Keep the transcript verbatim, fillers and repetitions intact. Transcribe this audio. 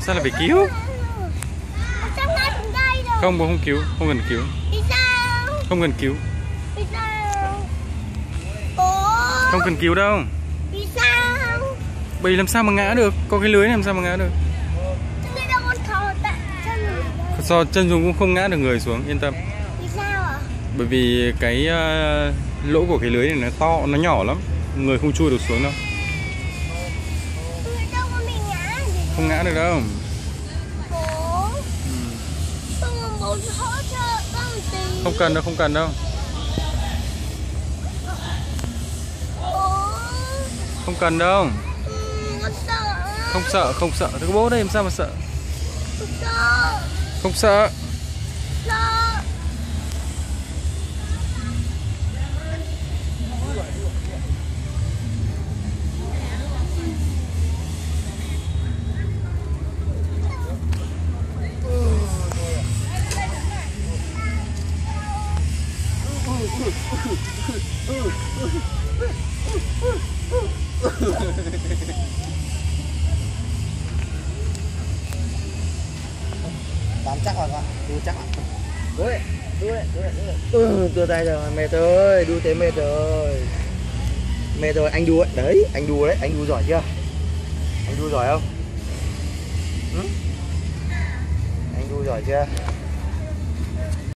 Sao lại phải cứu? Sao ngay trong đây rồi? Không, bố không cứu, không cần cứu. Vì sao? Không cần cứu. Vì sao? Bố. Không cần cứu đâu. Vì sao? Bởi làm sao mà ngã được? Có cái lưới này làm sao mà ngã được? Chân đây đâu con thò tạ chân rồi. Do chân Dung cũng không ngã được người xuống, yên tâm. Vì sao ạ? Bởi vì cái uh, lỗ của cái lưới này nó to, nó nhỏ lắm, người không chui được xuống đâu. Người đâu con bị ngã gì? Không ngã được đâu. Bố. Ừ. Con muốn bố hỗ trợ con một tí. Không cần đâu, không cần đâu. Bố. Không cần đâu. Ừ, con sợ. Không sợ, không sợ. Thế có bố đây làm sao mà sợ? Con sợ. Không sợ. Sợ. Bám chắc vào con, đu chắc ạ. Đu đấy, đu đấy, đu đấy, đu đấy. Ừ, đưa tay rồi, mệt rồi, đu thế mệt rồi. Mệt rồi, anh đu ấy, đấy, anh đu đấy, anh đu giỏi chưa? Anh đu giỏi không? Ừ? Anh đu giỏi chưa?